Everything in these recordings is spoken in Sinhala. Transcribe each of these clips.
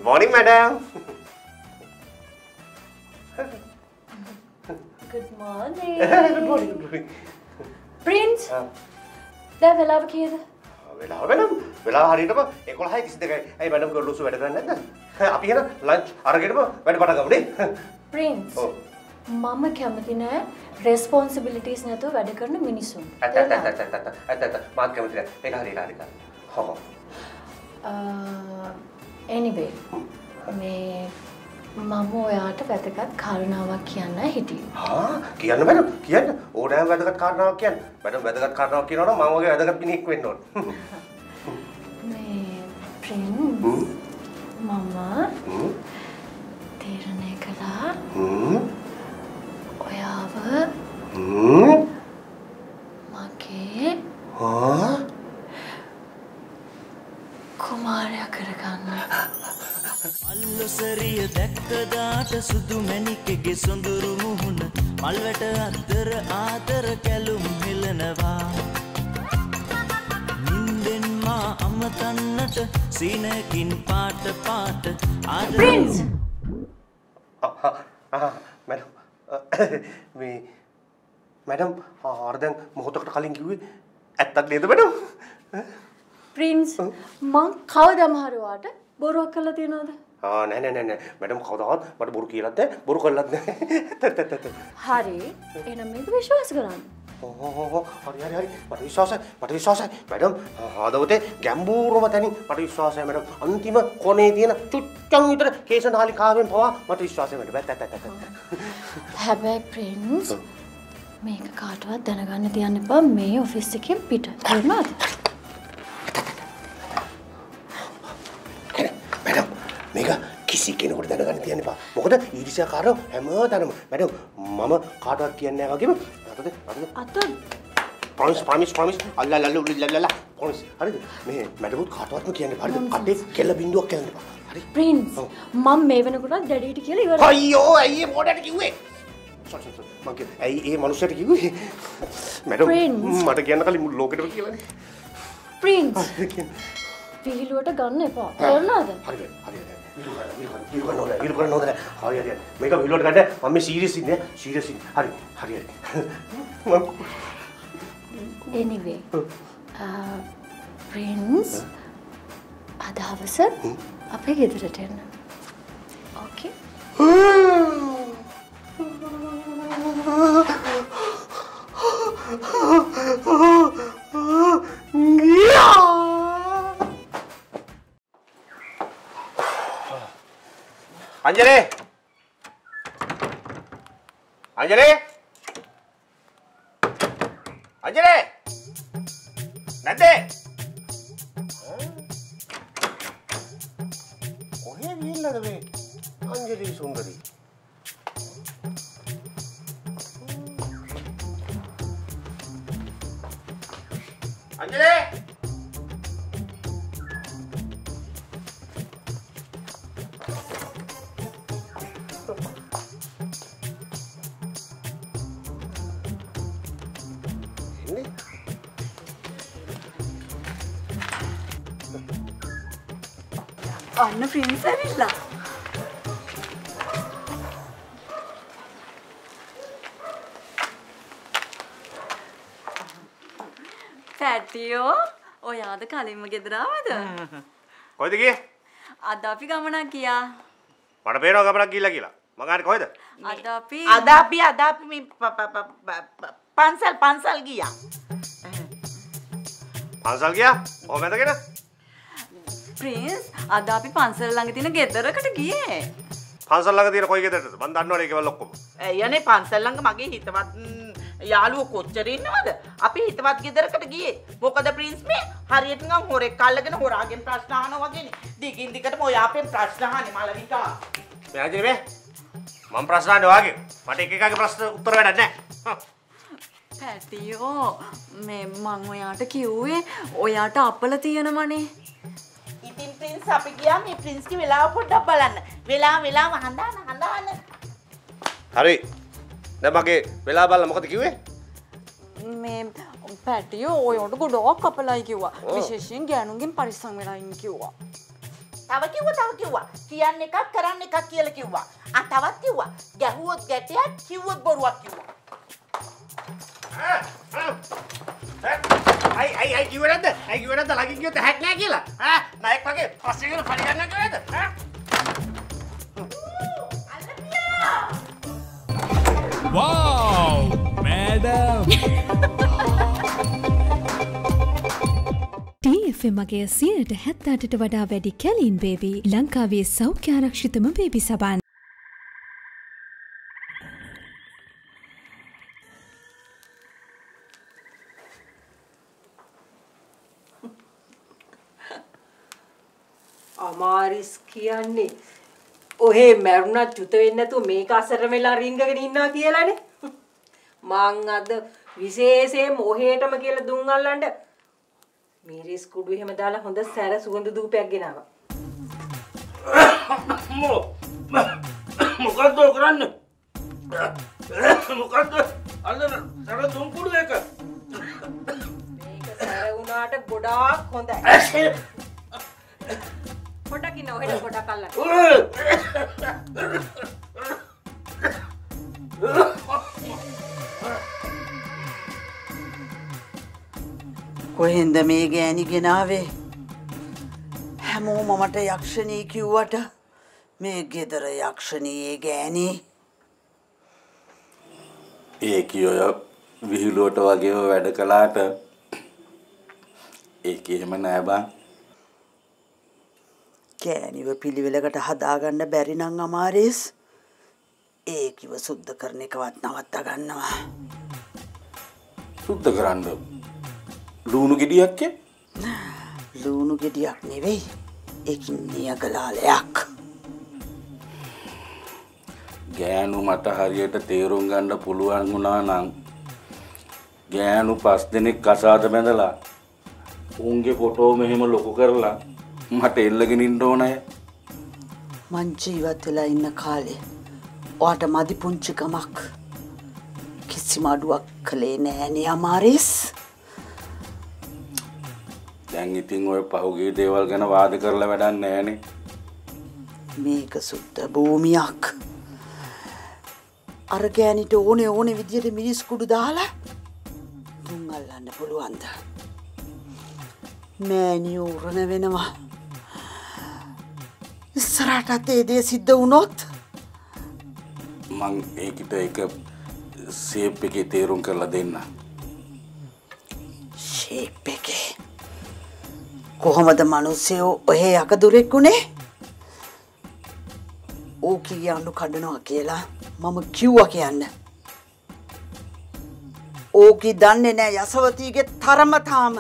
morning, madam. Good morning. Good morning, good morning. Prince. දැන් වෙලාව කීයද? වෙලාව madam. වෙලාව හරියටම 11:32යි. ඇයි madam කෝ ලුසු වැඩ කරන්නේ නැද්ද? අපි එහෙනම් lunch අරගෙනම වැඩ පටන් ගමු නේ. Prince. මම කැමති නෑ responsibilities නැතුව වැඩ කරන මිනිසුන්. ඇත්ත මාත් කැමති නෑ. ඒක හරියට. හොහො. Anyway. මේ මම ඔයාට වැදගත් කාරණාවක් කියන්න හිටියේ. කියන්න madam. කියන්න. ඕනෑම වැදගත් කාරණාවක් කියන්න. madam වැදගත් කාරණාවක් කියනවා නම් මම වගේ වැදගත් මිනිහෙක් වෙන්න ඕන. මේ Prince. මම තීරණය කළා. ඔයාව මගේ කුමාරයා කරගන්න. අල්ලොසරිය දැක්කදාට සුදු මැණිකෙගේ සොඳුරු මුහුණ මල්වැට අතර ආදර කැලුම් හෙලනවා. නින්දෙන් මා අමතන්නට සීනකින් පාට පාට ආදර. Prince. madam. මේ madam ආර දැන් මොහොතකට කලින් කිව්වේ ඇත්තක් නේද madam? Prince මං කවදාම හරි ඔයාට බොරුවක් කළා තියනවද? නෑ madam කවදාවත් මට බොරු කියලාත් නැහැ බොරු කළාත් නැහැ. හරි එහෙනම් මේක විශ්වාස කරන්න. හරි මට විශ්වාසයි madam ආදවතේ ගැඹුරුම තැනින් මට විශ්වාසයි madam අන්තිම කොනේ තියෙන චුට්ටන් විතර කේශනාලිකාවෙන් පවා මට විශ්වාසයි madam. හැබැයි Prince මේක කාටවත් දැනගන්න තියන්න එපා මේ ඔෆිස් එකෙන් පිට. තේරුණාද? madam මේක කිසි කෙනෙකුට දැනගන්න තියන්න එපා. මොකද ඊර්ෂ්‍යාකාරව හැමදාම madam මම කාටවත් කියන්නේ නැහැ වගේම අත promise අල්ලලා promise හරිද මේ madam කාටවත්ම කියන්නේ හරිද අතේ කෙල බින්දුවක් කියන්න එපා. හරි Prince මම මේ වෙනකොට ඩැඩීට කියලා ඉවරයි. අයියෝ ඇයි මොඩට කිව්වේ? sorry මං කිව්වේ ඇයි ඒ මනුස්සයට කිව්වේ? madam මට කියන්න කලින් මුළු ලෝකෙටම කියලානේ. Prince විහිළුවට ගන්න එපා. තේරුණාද? හරි. විහිළු කරන්න හොඳ නැහැ. හරි. මේක විහිළුවට ගන්න මම මේ serious ඉන්නේ. හරි. Anyway Prince අද හවස අපේ ගෙදරට එන්න. Okay? Anjali! Nanti! Kohe gila deh, Anjali Sundari. Anjali! අන්න Prince ඇවිල්ලා. පැටියෝ ඔයාද කලින්ම ගෙදර ආවද? කොහෙද ගියේ? අද අපි ගමනක් ගියා. මට පේනවා ගමනක් ගිහිල්ලා කියලා. මං ආන්නේ කොහෙද? අද අපි මේ පන්සල් ගියා. පන්සල් ගියා? ඔය මැදගෙන? Prince අද අපි පන්සල ළඟ තියෙන ගෙදරකට ගියේ. පන්සල් ළඟ තියෙන කොයි ගෙදරටද? මං දන්නවනේ ඒකවල ඔක්කොම. යන්නේ පන්සල් ළඟ මගේ හිතවත් යාළුවෝ කොච්චර ඉන්නවද? අපි හිතවත් ගෙදරකට ගියේ. මොකද Prince මේ හරියට නිකන් හොරෙක් අල්ලගෙන හොරාගෙන් ප්‍රශ්න අහනවා වගේනේ. දිගින් දිගටම ඔය අපෙන් ප්‍රශ්න අහන්නේ මලවිකා. මේ අජිනේ මේ මම ප්‍රශ්න අහන්නේ වාගේ. මට එක එකගේ ප්‍රශ්න උත්තර වැඩක් නැහැ. පැටියෝ මේ මං ඔයාට කිව්වේ ඔයාට අපල තියෙනවනේ. ඉතින් Prince අපි ගියා මේ Prince ගේ වෙලාව පොඩ්ඩක් බලන්න. වෙලාව හඳාන. හරි. දැන් මගේ වෙලාව බලලා මොකද කිව්වේ? මේ පැටියෝ ඔයාට ගොඩක් අපලයි කිව්වා. විශේෂයෙන් ගෑනුන්ගෙන් පරිස්සම් වෙලා ඉන්න කිව්වා. තව කිව්වා. කියන්න එකක් කරන්න එකක් කියලා කිව්වා. තවත් කිව්වා. ගැහුවොත් ගැටයක් කිව්වොත් බොරුවක් කිව්වා. අයි කිව්වද? ළඟින් ගියොත් හැක් නෑ කියලා. නයික් වගේ පස්සේ ගිහලා පරි ගන්න කිව්වද? Wow, madam! TFM මගේ 70%ට වඩා වැඩි කැලීන් බේබි ලංකාවේ සෞඛ්‍ය ආරක්ෂිතම බේබි සබන්. අමාරිස් කියන්නේ ඔහේ මරුණා චුත වෙන්නේ නැතුව මේක අසරණ වෙලා රිංගගෙන ඉන්නවා කියලානේ. මං අද විශේෂයෙන් ඔහේටම කියලා දුන් අල්ලන්න මීරිස් කුඩු එහෙම දාලා හොඳ සැර සුවඳ දූපයක් ගෙනාවා. මොකද්ද කරන්නේ? මොකද්ද? අල්ලන සැර දුම් කුඩු එක. මේක සැර වුණාට ගොඩාක් හොඳයි. පොඩක් ඉන්න ඔහෙට පොඩක් අල්ලන්න. කොහෙන්ද මේ ගෑණි ගෙනාවේ? හැමෝම මට යක්ෂණී කිව්වට මේ ගෙදර යක්ෂණී ගෑණි. ඒ කියොය විහිළුවට වගේම වැඩ කළාට ඒක එහෙම නෑ බං. ගෑණිව පිළිවෙලකට හදාගන්න බැරි නම් අමාරිස් ඒකිව සුද්ධ කරන එකවත් නවත්ත ගන්නවා. සුද්ධ කරන්න ලුණු ගෙඩියක් ලුණු ගෙඩියක් නෙවෙයි ඒකින් නියගලාලයක්. ගෑනු මට හරියට තේරුම් ගන්න පුළුවන් වුණා නම් ගෑනු 5 දෙනෙක් කසාද බැඳලා උන්ගේ ෆොටෝ මෙහෙම ලොකු කරලා මට එල්ලගෙන ඉන්න ඕනේ. මං ජීවත් වෙලා ඉන්න කාලේ ඔයාට මදි පුංචිකමක් කිසිම අඩුවක් කළේ නෑනේ අමාරිස්. දැන් ඉතින් ඔය පහුගිය දේවල් ගැන වාද කරලා වැඩක් නෑනේ. මේක සුද්ධ භූමියක්. අර ගෑනිට ඕනේ විදියට මිරිස් කුඩු දාලා දුම් අල්ලන්න පුළුවන්ද? මෑණියෝ උරණ වෙනවා. ඉස්සරහට ඒ දේ සිද්ධ වුණොත් මං ඒකිට එක ෂේප් එකේ තේරුම් කරලා දෙන්න. ෂේප් එකේ කොහොමද මිනිස්සු ඔහේ යකදුරෙක් උනේ? ඕකී යන්නු කඩනවා කියලා මම කිව්වා කියන්න. ඕකී දන්නේ නෑ යසවතීගේ තරම තාම.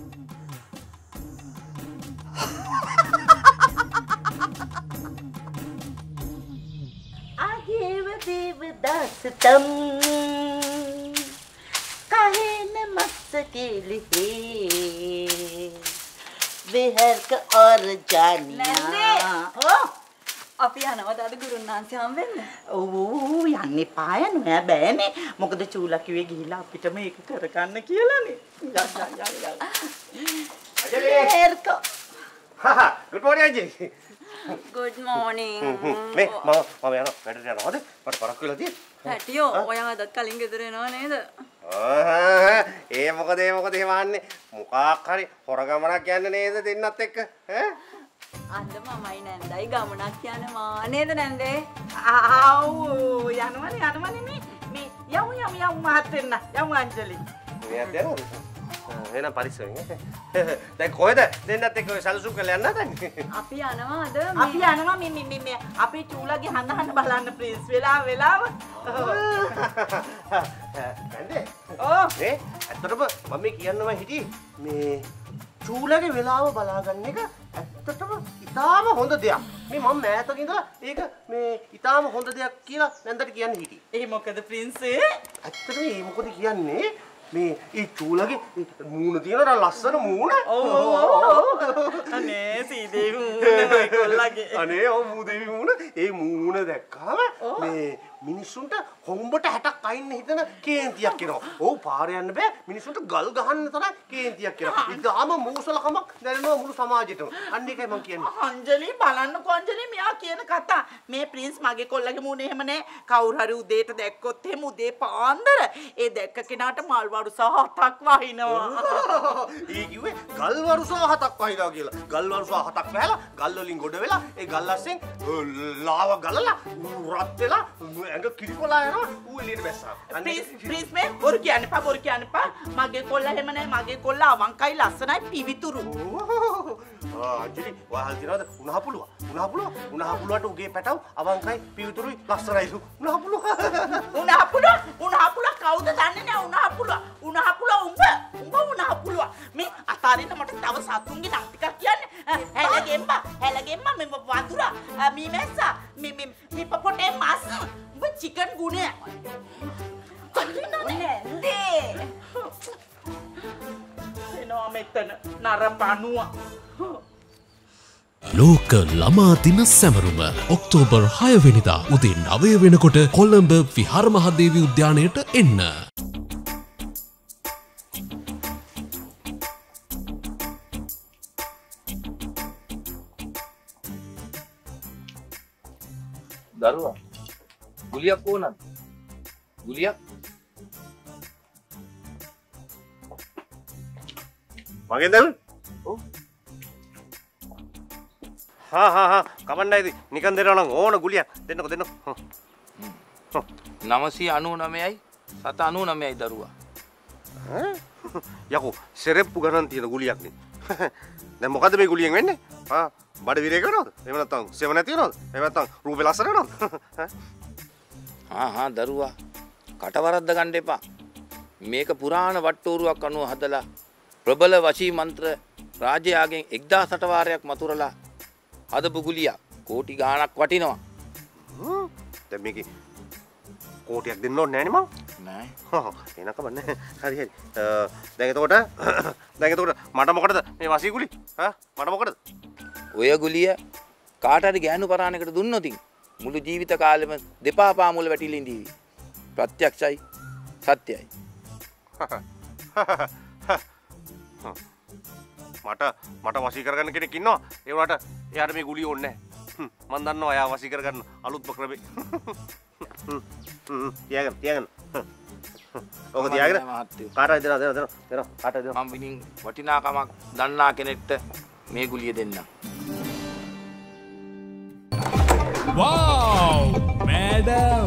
दासतम काहे न मस्किल है विहर और जानिया අපි යනවද අද ගුරුනාන්සේ හම්බෙන්න? ඔව් යන්නේ පායන නෑ බෑනේ. මොකද චූලා කිව්වේ ගිහිල්ලා අපිට මේක කරගන්න කියලානේ. යන්න. අජලි. හා good morning අජලි. good morning. මේ මම යනවා වැඩට යනවාද? මට පරක්කු වෙලා තියෙන්නේ. හැටියෝ ඔයා අදත් කලින් ගෙදර එනවා නේද? ඒ මොකද එහෙම ආන්නේ මොකක් හරි හොරගමනක් යන්නේ නේද දෙන්නත් එක්ක ඈ? අන්න මමයි නැන්දයි ගමනක් යනවා නේද නැන්දේ? ආව් යනවනේ මේ යමු මහත් වෙන්න යමු අංජලි. මෙයාත් යනවද? එහෙනම් පරිස්සමෙන් දැන් කොහෙද දෙන්නත් එක්ක ඔය සැලසුම් කරලා යන්න හදන්නේ? අපි යනවා අද අපි යනවා මේ අපේ චූලාගේ හඳ බලන්න ප්ලිස් වෙලාව. නැන්දේ මේ ඇත්තටම මම කියන්නවා හිටියේ මේ චූලාගේ වෙලාව බලාගන්න එක ඇත්තටම ඉතාම හොඳ දෙයක්. මේ මම මෑතක ඉඳලා ඒක මේ ඉතාම හොඳ දෙයක් කියලා නැන්දට කියන්න හිටියේ. ඒ මොකද ප්‍රින්සේ? ඇත්තටම මේ මොකද කියන්නේ මේ ඒ චූලගේ මූණ තියෙනවා ලස්සන මූණ. ඔව් අනේ සීදේවි මූණ කොල්ලගේ. අනේ ඔව් මූදේවි මූණ. ඒ මූණ දැක්කම මේ මිනිස්සුන්ට හොම්බට 60ක් අයින්න හිතන කේන්තියක් කියනවා. ඔව් පාර යන්න බෑ. මිනිස්සුන්ට ගල් ගහන්න තරම් කේන්තියක් කියනවා. ඉතාලම මූසලකමක් දැනෙනවා මුළු සමාජෙටම. අන්න ඒකයි මම කියන්නේ. අංජලි බලන්නකෝ අංජලි මෙයා කියන කතා. මේ ප්‍රින්ස් මගේ කොල්ලගේ මූණ එහෙම නෑ. කවුරු හරි උදේට දැක්කොත් එහෙම උදේ පාන්දර ඒ දැක්ක කෙනාට මල් වරුස 7ක් වහිනවා. ඊ කිව්වේ ගල් වරුස 7ක් වහිනවා කියලා. ගල් වරුස 7ක් වැහලා ගල් වලින් ගොඩ වෙලා ඒ ගල් අස්සෙන් ලාව ගලලා රත් වෙලා ඇඟ කිරිකොලා යනවා ඌ එළියට බැස්සා. ප්‍රින්ස් මේ බොරු කියන්න එපා. මගේ කොල්ලා එහෙම නෑ. මගේ කොල්ලා අවංකයි ලස්සනයි පිවිතුරු. අංජලි වහල් තියනවාද උණහපුලුවට උගේ පැටව අවංකයි පිවිතුරුයි ලස්සනයිලු. උණහපුලුව කවුද දන්නේ නෑ උණහපුලුව උඹ උණහපුලුව මේ අතාරින්න මට තව සතුන්ගේ නම් ටිකක් කියන්නේ. හැලගෙම්ම මේ වතුර මේ මැස්සා මේ පොටේ මාස් උඹ චිකන් ගුණය නැන්දේ එනවා මෙතන නරපණුව. ලෝක ළමා දින සැමරුම ඔක්තෝබර් 6 වෙනිදා උදේ 9 වෙනකොට කොළඹ විහාර මහදේවී උද්‍යානයට එන්න. දරුවා ගුලියක් ඕනද? ගුලියක් මගෙන් දරු? ඔව්. හා කමන්නයි ඉතින් නිකන් දෙනවා නම් ඕන ගුලියක් දෙන්නකෝ. 999යි 799යි දරුවා. යකෝ සෙරෙප්පු ගණන් තියෙන ගුලියක් නේ. දැන් මොකද මේ ගුලියෙන් වෙන්නේ? බඩ විරේ කරනවද? එහෙම නැත්නම් සෙවණ තියනවද? එහෙම නැත්නම් රූපේ ලස්සන වෙනවද? දරුවා කටවරද්ද ගන්න එපා. මේක පුරාණ වට්ටෝරුවක් අනුව හදලා ප්‍රබල වශී මන්ත්‍ර රාජයාගෙන් 1008 වාරයක් මතුරලා හදපු ගුලියක්. කෝටි ගාණක් වටිනවා. දැන් මේකේ කෝටියක් දෙන්න ඕනේ නෑනේ මම. නෑ. එනක බන්නේ. හරි. දැන් එතකොට මට මොකටද මේ වසී ගුලි? මට මොකටද? ඔය ගුලිය කාට හරි ගෑනු පරාණයකට දුන්නොත් මුළු ජීවිත කාලෙම දෙපා පාමුල වැටිලා ඉඳීවි. ප්‍රත්‍යක්ෂයි සත්‍යයි. මට වසී කරගන්න කෙනෙක් ඉන්නවා. ඒ වුණාට එයාට මේ ගුලිය ඕනේ නැහැ. මම දන්නවා එයා වසී කරගන්න අලුත්ම ක්‍රමේ. තියාගන්න. ඔක තියාගෙන කාටද දෙනවා. කාටද දෙනවා. මම විනින් වටිනාකමක් දන්නා කෙනෙක්ට මේ ගුලිය දෙන්නම්. Wow, madam.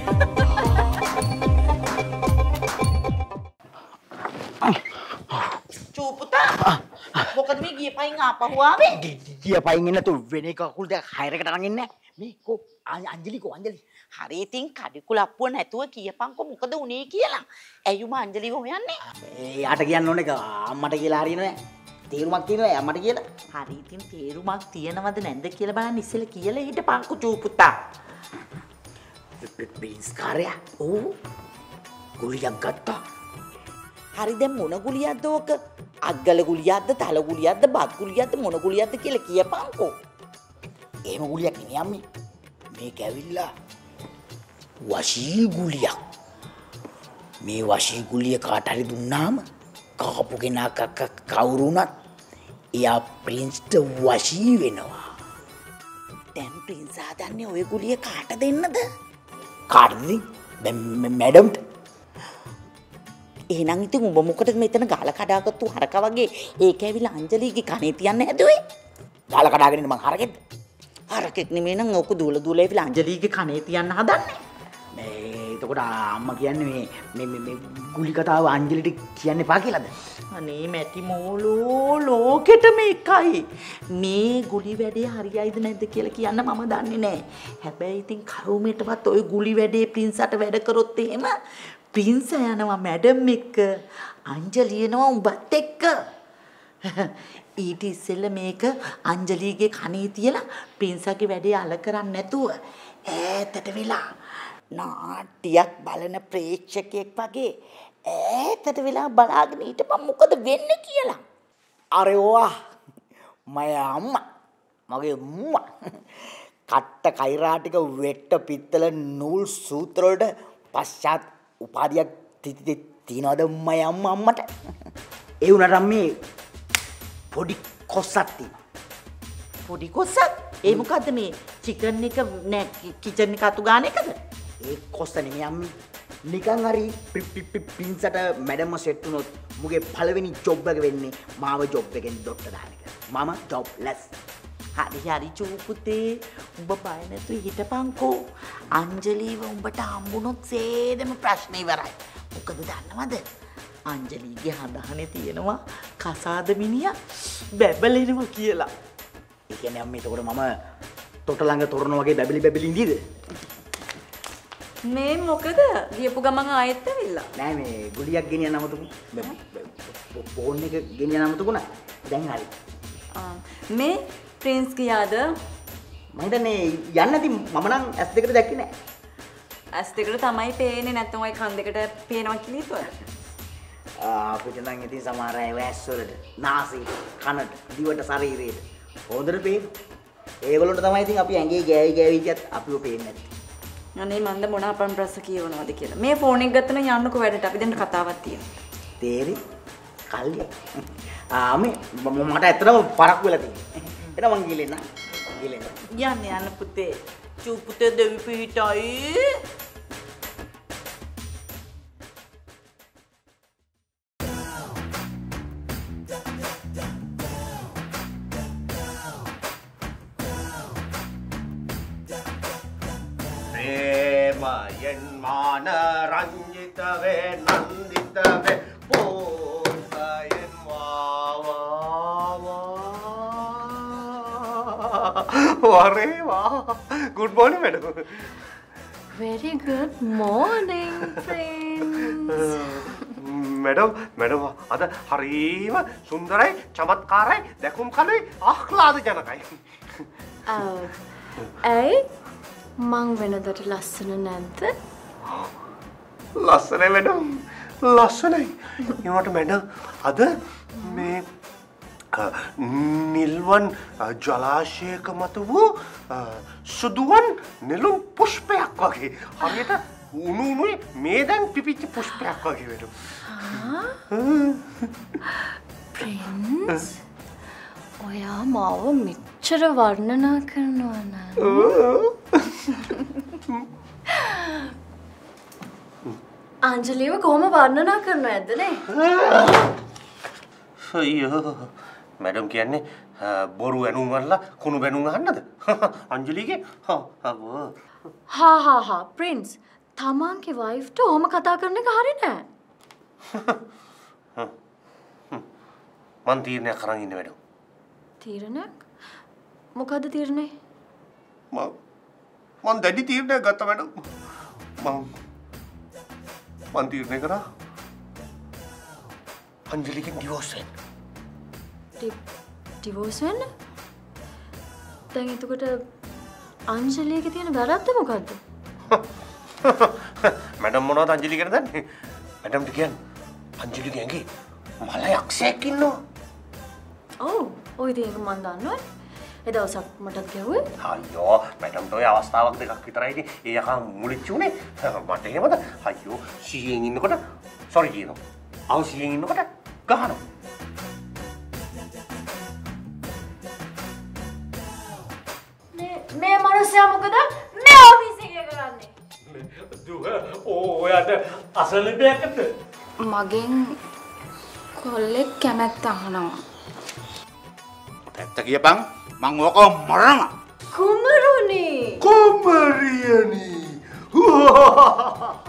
චූපුතා මොකද මේ ගිය පයින් ආපහු ආවේ? ගිය පයින් එන්න තු වෙන එක කකුල් දෙක හයරකට අරන් එන්නේ මේ කො අංජලි හරි ඉතින් කඩිකුලප්පුව නැතුව කියපන්කො මොකද උනේ කියලා. ඇයිුම අංජලිව හොයන්නේ? යාට කියන්න ඕනේ අම්මට කියලා හරියනවා. තේරුමක් තියෙනවා අම්මට කියලා. හරි ඉතින් තේරුමක් තියෙනවද නැද්ද කියලා බලන්න ඉස්සෙල්ලා කියලා හිටපන්කො චූපුතා. ප්‍රින්ස් කාර්යය. ඔව්. ගුලියක් ගත්තා. හරි දැන් මොන ගුලියක්ද ඕක? අග්ගල ගුලියක්ද, තල ගුලියක්ද, බත් ගුලියක්ද මොන ගුලියක්ද කියලා කියපන්කො. එහෙම ගුලියක් නෙමෙයි අම්මේ. මේක ඇවිල්ලා වශී ගුලියක්. මේ වශී ගුලිය කාට හරි දුන්නාම කාපු කෙනා කවුරු වුණත් එයා ප්‍රින්ස්ට වශී වෙනවා. දැන් ප්‍රින්ස් ආදන්නේ ඔය ගුලිය කාට දෙන්නද? කාටද? මැඩම්ට. එහෙනම් ඉතින් උඹ මොකටද මෙතන ගාල කඩාගත්තු හරක වගේ ඒක ඇවිල්ලා අංජලිගේ කනේ තියන්න හැදුවේ? ගාල කඩාගෙන මං හරකෙක්ද? හරකෙක් නෙමෙයි නම් ඔක දුවල ඇවිල්ලා අංජලිගේ කනේ තියන්න හදන්නේ. එතකොට අම්මා කියන්නේ මේ ගුලි කතාව අංජලිට කියන්න එපා කියලාද? අනේ මැටි මෝලෝ ලෝකෙටම එකයි. මේ ගුලි වැඩේ හරියයිද නැද්ද කියලා කියන්න මම දන්නේ නැහැ. හැබැයි ඉතින් කරුමෙටවත් ওই ගුලි වැඩේ ප්‍රින්සට වැඩ කරොත් එහෙම ප්‍රින්ස යනවා මැඩම් එක්ක, අංජලි එනවා උඹත් එක්ක. ඊට ඉස්සෙල්ල මේක අංජලිගේ කනේ තියලා ප්‍රින්සගේ වැඩේ අල කරන්නේ නැතුව ඈතට වෙලා නාට්‍යයක් බලන ප්‍රේක්ෂකයෙක් වගේ ඈතට වෙලා බලාගෙන හිටපන් මොකද වෙන්නේ කියලා. අරේ වා මගේ අම්මා කට්ට කෛරා ටික වෙට්ට පිත්තල නූල් සූත්‍ර වලට පශ්චාත් උපාධියක් තියනවද මම අම්මට? ඒ උනට අම්මේ පොඩි කොස්සක් තියෙනවා. පොඩි කොස්සක්? ඒ මොකද්ද මේ චිකන් එක නෑ කිචන් එක අතු ගන්න එකද? ඒ කොස්ස නෙමෙයි අම්මි. නිකන් හරි පින්සට මැඩම්ම සෙට් වුණොත් මුගේ පළවෙනි ජොබ් එක වෙන්නේ මාව ජොබ් එකෙන් ඩොක්ටර් දාන එක. මම ජොබ්ලස්. හරි චූපුතේ උඹ බය නැතුව හිටපන්කෝ. අංජලීව උඹට හම්බුනොත් සේදම ප්‍රශ්න ඉවරයි. මොකද දන්නවද? අංජලීගේ හඳහනේ තියෙනවා කසාද මිනිහා බැබලෙනවා කියලා. ඒ කියන්නේ අම්මේ එතකොට මම තොට ළඟ තොරණ වගේ බැබලි ඉඳීද? මේ මොකද? ගියපු ගමන් ආයෙත් ඇවිල්ලා. නෑ මේ ගුලියක් ගෙනියන්න අමතකුයි. ෆෝන් එක ගෙනියන්න අමතකුණා. දැන් හරි. මේ ප්‍රින්ස් කියාද? මම හිතන්නේ යන්න නැති මම නම් S2 කට දැක්කේ නෑ. S2 කට තමයි පේන්නේ නැත්නම් ඔය කන් දෙකට පේනවා කියලා හිතුවා. අපිට නම් ඉතින් සමහර අය වැස් වලට, නාසයට, කනට, දිවට, ශරීරයට හොඳට පේන. ඒගොල්ලන්ට තමයි ඉතින් අපි ඇඟේ ගෑවි හිටියත් අපිව පේන්නේ නැත්තේ. අනේ මන්ද මොන අපන් ප්‍රශ්න කියවනවද කියලා. මේ ෆෝන් එක ගත්තම යන්නකෝ වැඩට. අපි දැන් කතාවක් තියෙනවා. තේරි? කල්ලිය. මේ මට ඇත්තටම පරක්කු වෙලා තියෙනවා. එතන මං ගිලෙන්න. යන්න පුතේ. චූපුතේ දෙවි පිටයි. मान रंजित वे नंदित वे पोसयन वारे वाह good morning madam very good morning friends madam අද හරිම සුන්දරයි චමත්කාරයි දැකුම් කලුයි ආහ්ලාදජනකයි ඇයි මං වෙනදට ලස්සන නැද්ද? ලස්සනයි මැඩම් ලස්සනයි. ඒවට මැඩම් අද මේ නිල්වන් ජලාශයක මත වූ සුදුවන් නෙළුම් පුෂ්පයක් වගේ හරියට උණු උණුයි මේ දැන් පිපිච්ච පුෂ්පයක් වගේ මැඩම්. ප්‍රින්ස් ඔයා මාව මෙච්චර වර්ණනා කරනවා නේද? අංජලිව කොහොම වර්ණනා කරනවද ඇද්දනේ? අයියෝ මැඩම් කියන්නේ බොරු ඇනුම් වල්ලා කුණු බැනුම් අහන්නද? අංජලිගේ හා ප්‍රින්ස් තමන්ගේ වයිෆ්ට ඔහොම කතා කරන එක හරි නෑ. මන් තීරණයක් කරන් ඉන්නේ මැඩම්. තීරණයක්? මොකද්ද තීරණේ? මන් දැඩි තීරණයක් ගත්තා මැඩම්. මන් තීරණය කරා අංජලිගෙන් ඩිවෝස් වෙන්න. ඩිවෝස් වෙන්න? දැන් එතකොට අංජලියගේ තියෙන වැරද්ද මොකද්ද? මැඩම් මොනවද අංජලි ගැන දන්නේ? මැඩම්ට කියන්නේ අංජලිගේ ඇඟේ මල යක්ෂයෙක් ඉන්නවා. ඔව් ඔය ඉතින් ඒක මන් දන්නවා. ඒ දවසක් මටත් ගැහුවේ. අයියෝ මැඩම්ට ඔය අවස්ථාවක් දෙකක් විතරයි ඉතින් ඒ යකා මුලිච්ච උනේ. මට එහෙමද? අයියෝ සීයෙන් ඉන්නකොට සෝරි කියනවා. ආව සීයෙන් ඉන්නකොට ගහනවා. මේ මිනිස්සයා මොකද මේ ඔෆිස් එකේ කරන්නේ? දුව ඔයාට අසනීපයක්ද? මගෙන් කොල්ලෙක් කැමැත්ත අහනවා. ඇත්ත කියපන් මං ඕක මරනවා. කුමරුනි. කුමරියනි.